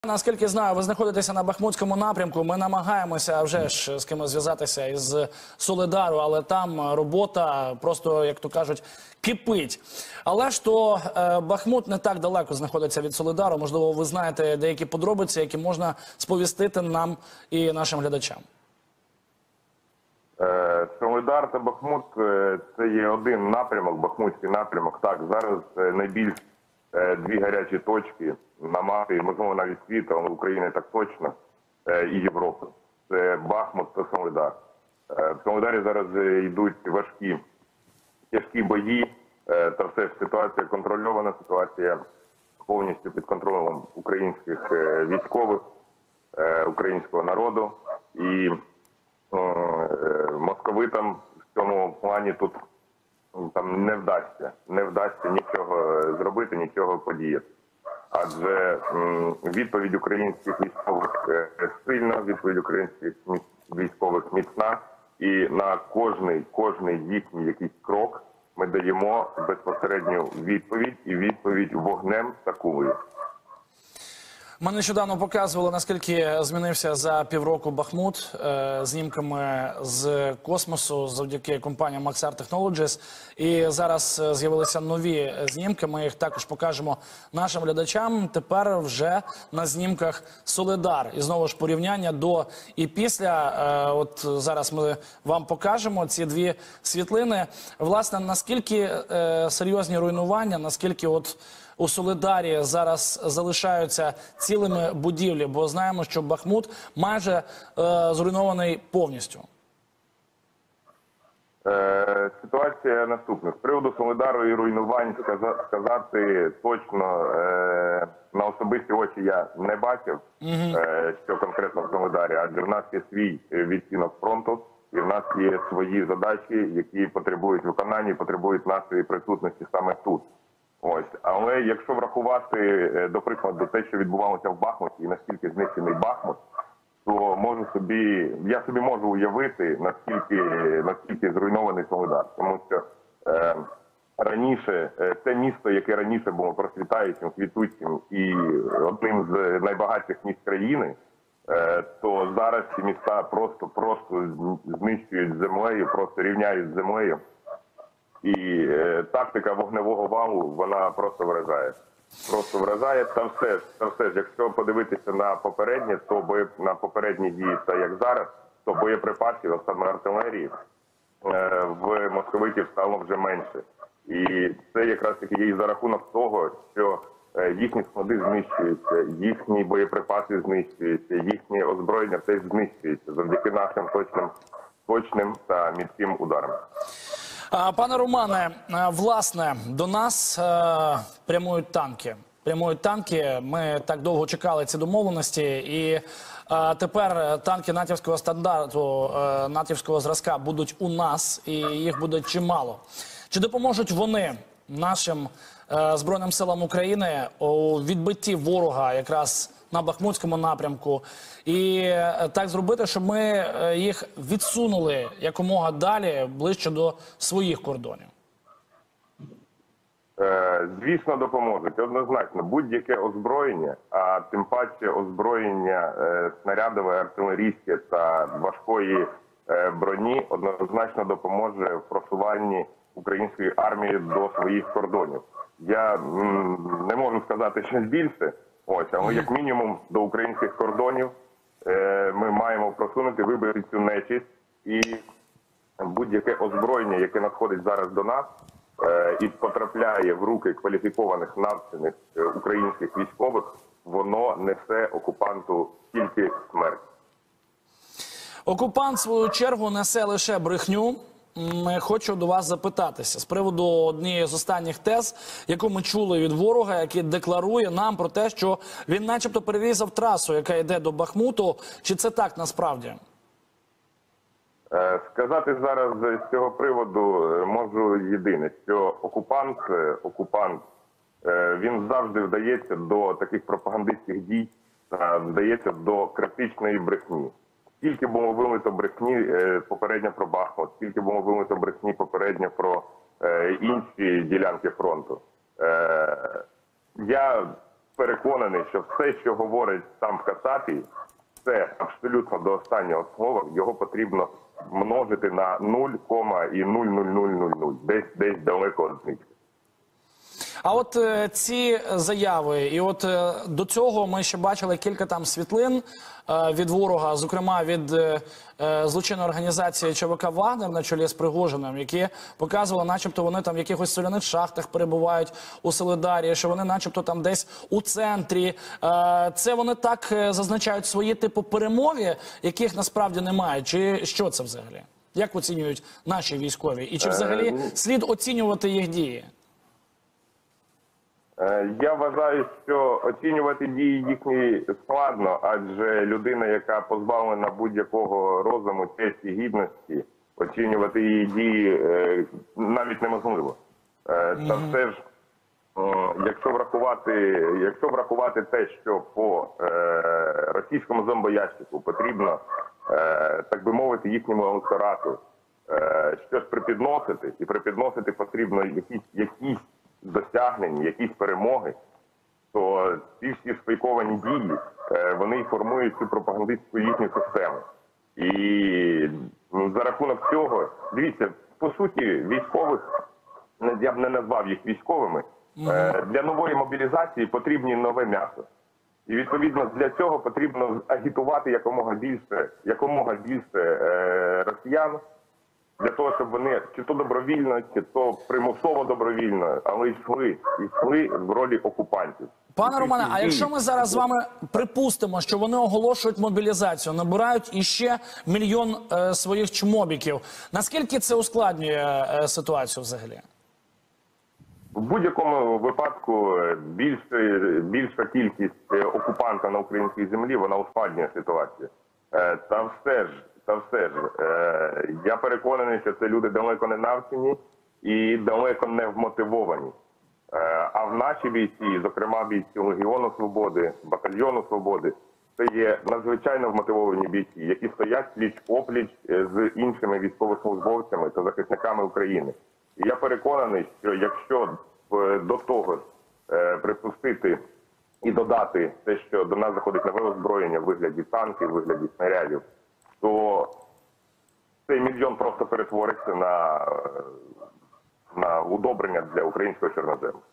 Наскільки знаю, ви знаходитеся на Бахмутському напрямку. Ми намагаємося вже ж з кимось зв'язатися із Солидару, але там робота просто, як то кажуть, кипить. Але ж то Бахмут не так далеко знаходиться від Солидару. Можливо, ви знаєте деякі подробиці, які можна сповістити нам і нашим глядачам. Солидар та Бахмут – це є один напрямок, Бахмутський напрямок. Так, зараз найбільш дві гарячі точки на мапі, можливо, навіть світу, але України так точно, і Європи. Це Бахмут та Солидар. В Солидарі зараз йдуть важкі, тяжкі бої, та все ж ситуація контрольована, ситуація повністю під контролем українських військових, українського народу. І московитам в цьому плані тут там не вдасться нічого зробити, нічого подіяти. Адже відповідь українських військових сильна, відповідь українських військових міцна, і на кожний їхній якийсь крок ми даємо безпосередню відповідь, і відповідь вогнем та кулею. Ми нещодавно показували, наскільки змінився за півроку Бахмут знімками з космосу завдяки компанії Maxar Technologies. І зараз з'явилися нові знімки, ми їх також покажемо нашим глядачам. Тепер вже на знімках Солидар. І знову ж порівняння до і після. От зараз ми вам покажемо ці дві світлини. Власне, наскільки серйозні руйнування, наскільки от у Солидарі зараз залишаються цілими будівлі, бо знаємо, що Бахмут майже зруйнований повністю. Ситуація наступна. З приводу Солидару і руйнувань сказати точно на особисті очі я не бачив, що конкретно в Солидарі, адже в нас є свій відтінок фронту, і в нас є свої задачі, які потребують виконання і потребують нашої присутності саме тут. Ось, але якщо врахувати, до прикладу, те, що відбувалося в Бахмуті і наскільки знищений Бахмут, то я собі можу уявити, наскільки зруйнований Солидар. Тому що раніше, це місто, яке раніше було процвітаючим, квітучим і одним з найбагатших міст країни, то зараз ці міста просто знищують землею, просто рівняють з землею. І тактика вогневого валу, вона просто вражає. Просто вражає. Та все ж, якщо подивитися на попереднє, на попередні дії, та як зараз, то боєприпасів, а саме артилерії, в московитів стало вже менше. І це якраз таки є і за рахунок того, що їхні склади знищуються, їхні боєприпаси знищуються, їхнє озброєння теж знищується завдяки нашим точним та міцним ударам. Пане Романе, власне, до нас прямують танки. Ми так довго чекали ці домовленості, і тепер танки натівського стандарту, натівського зразка будуть у нас, і їх буде чимало. Чи допоможуть вони нашим Збройним силам України у відбитті ворога якраз на Бахмутському напрямку, і так зробити, щоб ми їх відсунули якомога далі, ближче до своїх кордонів? Звісно, допоможуть. Однозначно, будь-яке озброєння, а тим паче озброєння снарядове, артилерійське та важкої броні однозначно допоможе в просуванні української армії до своїх кордонів. Я не можу сказати щось більше, але як мінімум до українських кордонів ми маємо просунути, вибити цю нечисть, і будь-яке озброєння, яке надходить зараз до нас і потрапляє в руки кваліфікованих навчених українських військових, воно несе окупанту тільки смерть. Окупант, в свою чергу, несе лише брехню. Хочу до вас запитатися з приводу однієї з останніх тез, яку ми чули від ворога, який декларує нам про те, що він начебто перерізав трасу, яка йде до Бахмуту. Чи це так насправді? Сказати зараз з цього приводу можу єдине, що окупант, він завжди вдається до таких пропагандистських дій, вдається до критичної брехні. Скільки було вилито брехні попередньо про Бахмут, скільки було вилито брехні попередньо про інші ділянки фронту. Я переконаний, що все, що говорить там в Касапії, це абсолютно до останнього слова, його потрібно множити на 0,00000, десь далеко від них. А от ці заяви, і от до цього ми ще бачили кілька там світлин від ворога, зокрема від злочинної організації ЧВК «Вагнер» на чолі з Пригожиним, які показували, начебто вони там в якихось соляних шахтах перебувають у Солидарі, що вони начебто там десь у центрі. Це вони так зазначають свої типу перемоги, яких насправді немає. Чи що це взагалі? Як оцінюють наші військові? І чи взагалі слід оцінювати їх дії? Я вважаю, що оцінювати дії їхні складно, адже людина, яка позбавлена будь-якого розуму, честі, гідності, оцінювати її дії навіть неможливо. Та все ж, якщо врахувати те, що по російському зомбоящику потрібно, так би мовити, їхньому електорату щось припідносити, і припідносити потрібно якісь досягнення, якісь перемоги, то ці всі сфейковані дії, вони і формують цю пропагандистську їхню систему. І за рахунок цього, дивіться, по суті, військових, я б не назвав їх військовими, для нової мобілізації потрібні нове м'ясо. І відповідно для цього потрібно агітувати якомога більше росіян, для того, щоб вони чи то добровільно, чи то примусово добровільно, але йшли в ролі окупантів. Пане Романе, а якщо ми зараз з вами припустимо, що вони оголошують мобілізацію, набирають іще мільйон своїх чмобіків, наскільки це ускладнює ситуацію взагалі? В будь-якому випадку більша кількість окупанта на українській землі, вона ускладнює ситуацію. Та все ж, я переконаний, що це люди далеко не навчені і далеко не вмотивовані. А в наші бійці, зокрема бійці Легіону Свободи, Батальйону Свободи, це є надзвичайно вмотивовані бійці, які стоять пліч-опліч з іншими військовослужбовцями та захисниками України. І я переконаний, що якщо до того припустити і додати те, що до нас заходить нове озброєння в вигляді танків, в вигляді снарядів, то цей мільйон просто перетвориться на удобрення для українського чорнозему.